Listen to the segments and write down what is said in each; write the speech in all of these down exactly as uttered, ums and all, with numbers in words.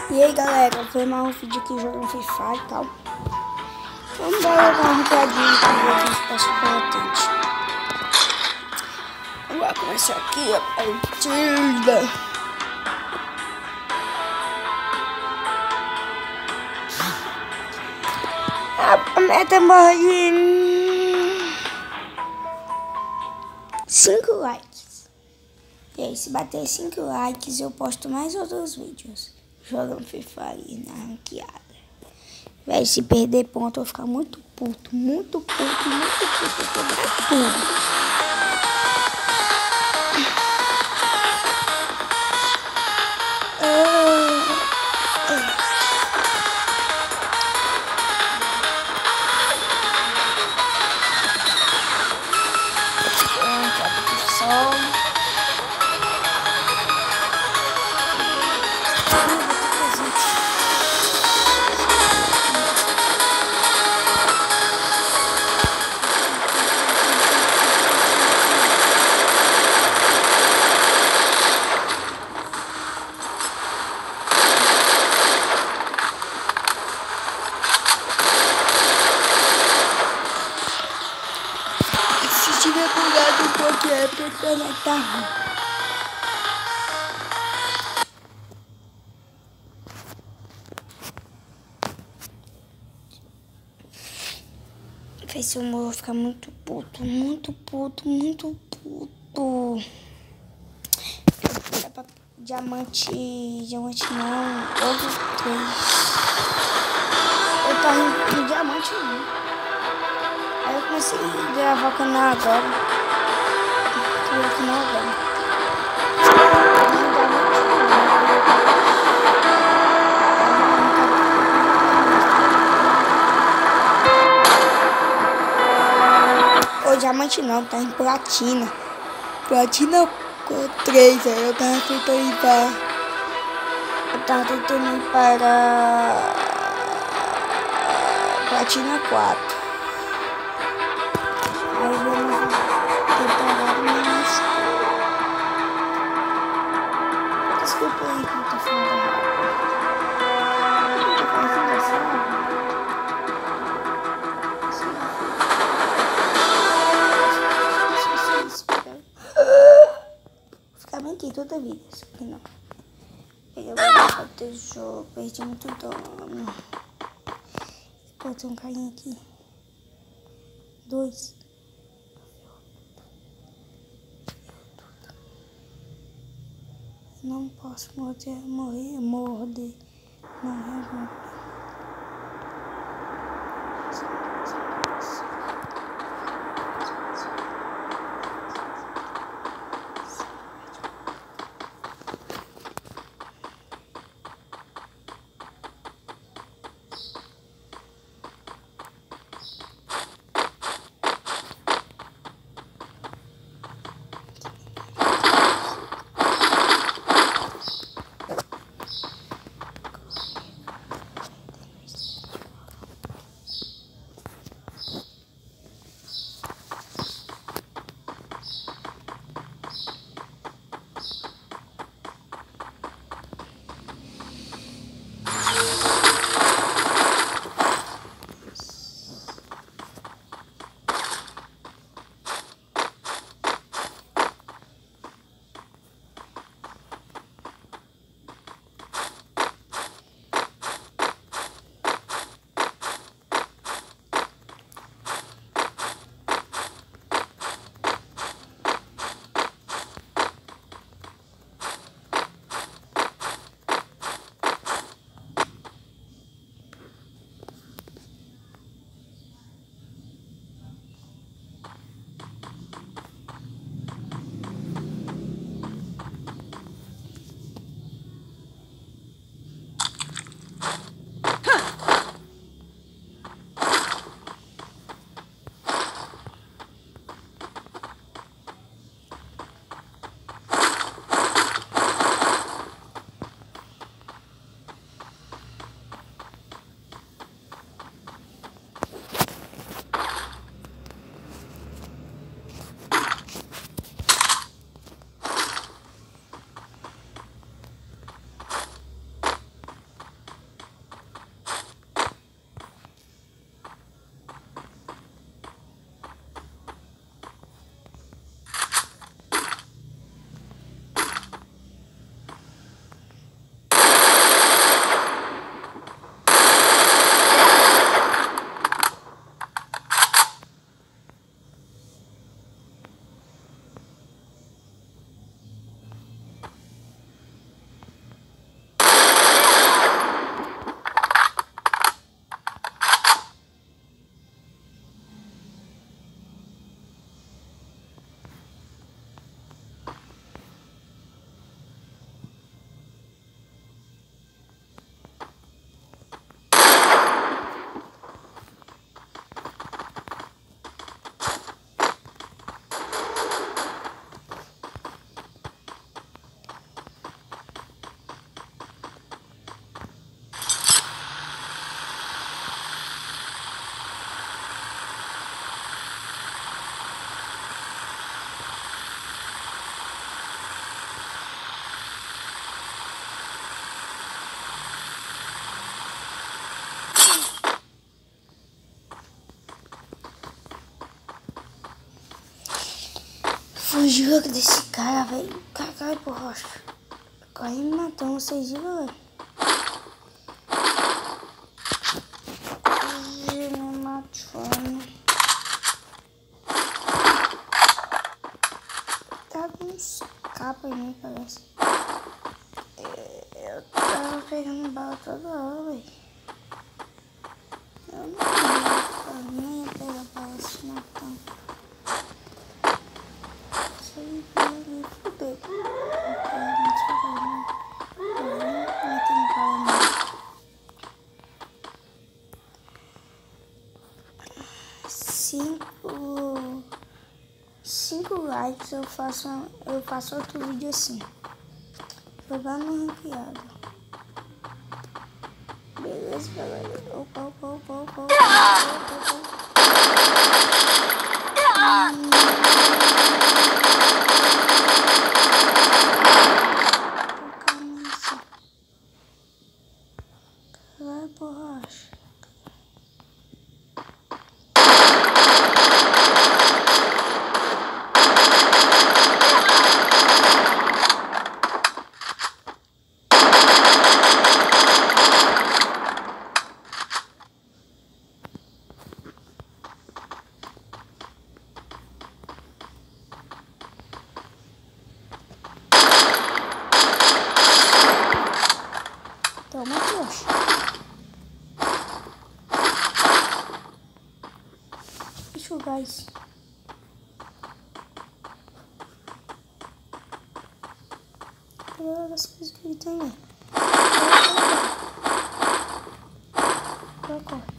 E aí galera, foi mais um vídeo aqui jogando Free Fire e tal. Vamos dar uma ranqueadinha pra ver aqui se posso contente. Vamos começar aqui a partida. A meta morre de cinco likes. E aí, se bater cinco likes, eu posto mais outros vídeos jogando Free Fire na ranqueada. Véi, se perder ponto, eu vou ficar muito puto, muito puto, muito puto, eu vou quebrar tudo. Se tiver bugado um pouco é porque a internet tá ruim. Esse humor vai ficar muito puto, muito puto, muito puto. Era pra diamante, diamante não, outro três. Eu tava em diamante não. Aí eu comecei a gravar o canal agora. Criei o canal agora. Ô, diamante não, tá em platina. Platina três, aí eu tava tentando ir para... Eu tava tentando ir para... Platina quatro. Aí vamos preparar mais. Desculpa aí que eu tô falando rápido. Eu tô fazendo assim. Vou ficar bem aqui toda a vida. Isso aqui não. Eu vou bater o jogo. Perdi muito dano. Pô, tem um carinha aqui. Dois. Não posso morder, morrer, morder, morrer, morrer. jogo desse cara, velho. O cara cai por rocha. Quase me matou, vocês viram, velho? Quase me matou. Tá com uns capas em mim, parece. Eu tava pegando bala toda hora, velho. Eu não, nem ia pegar bala se matando. Isso aí vai me fuder. Cinco, cinco likes eu faço, eu faço outro vídeo assim. Jogar no ranqueado. Beleza, galera. Opa, opa, opa, opa, opa, opa, opa. Hum. Vai, borracha. Toma, poxa. Deixa o gás. Olha as coisas que ele tem aí. Corre, corre.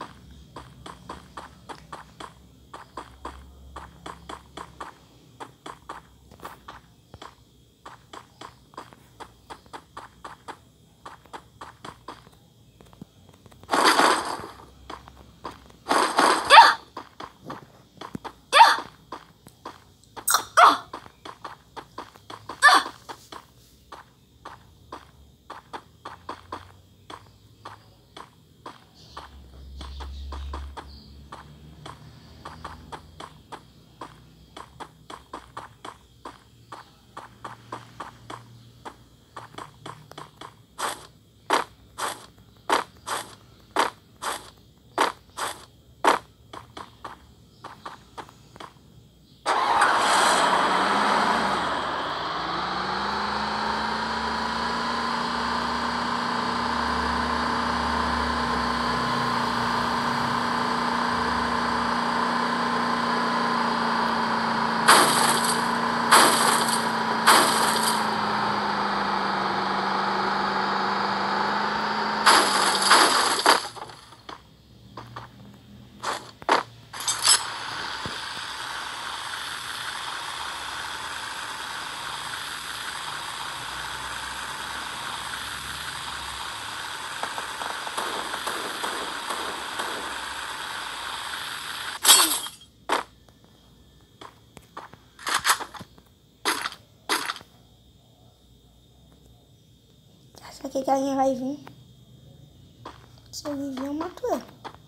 Será que a galinha vai vir? Se ele vir, eu mato ele.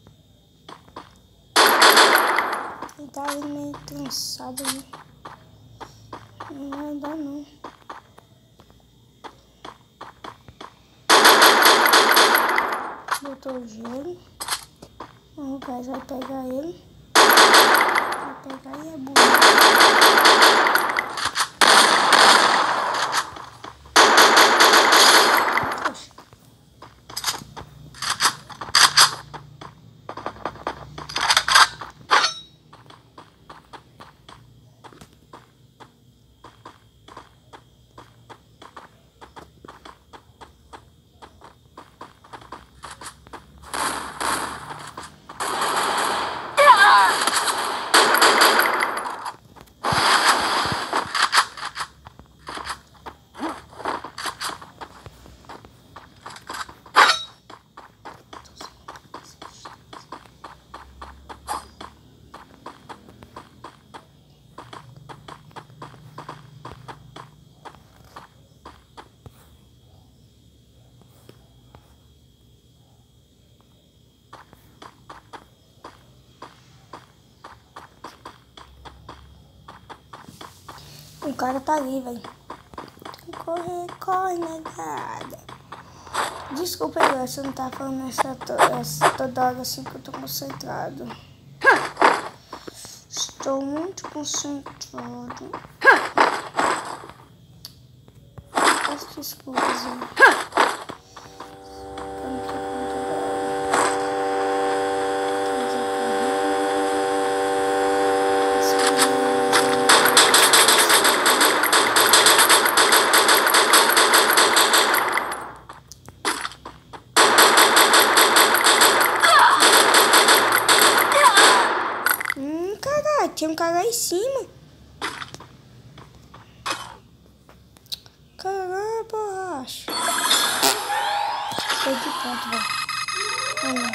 Ele tá ali meio cansado ali. Não vai dar não. Botou o gelo. O gás vai pegar ele. Vai pegar e é burro. O cara tá ali, velho. Corre, corre, negada. Desculpa aí, você não tá falando essa, to essa toda hora assim que eu tô concentrado. Estou muito concentrado. Peço desculpas aí. Tem um cara lá em cima. Caramba, borracha. Perdi ponto, velho.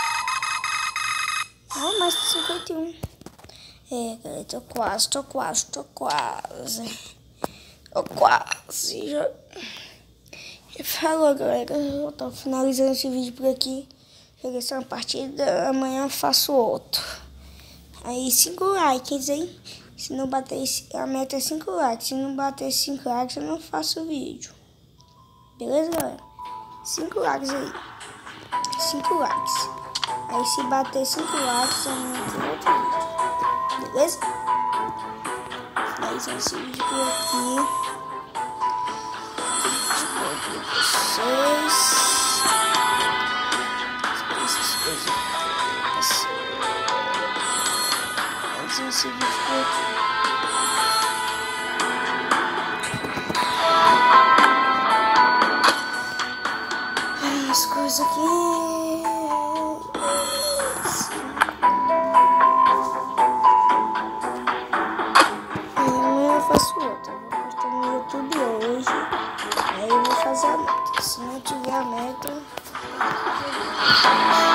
Ah, mais de cinquenta e um. É, galera, tô quase, tô quase, tô quase. Tô quase. Já... E falou, galera. Eu tô finalizando esse vídeo por aqui. Joguei só uma partida. Amanhã eu faço outro. Aí, cinco likes, hein? Se não bater, a meta é cinco likes. Se não bater cinco likes, eu não faço o vídeo. Beleza, galera? cinco likes aí. cinco likes. Aí, se bater cinco likes, eu não tenho outro vídeo. Beleza? Finalizando esse vídeo por aqui. Vou pra vocês. Essas coisas aqui. Esse vídeo por aqui. As coisas aqui. Amanhã eu faço outra. Vou postar no YouTube hoje. Aí eu vou fazer a meta. Se não tiver a meta.